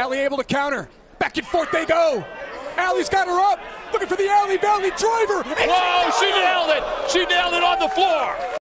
Allie able to counter. Back and forth they go. Allie's got her up. Looking for the Allie Valley driver. Whoa, she nailed it. She nailed it on the floor.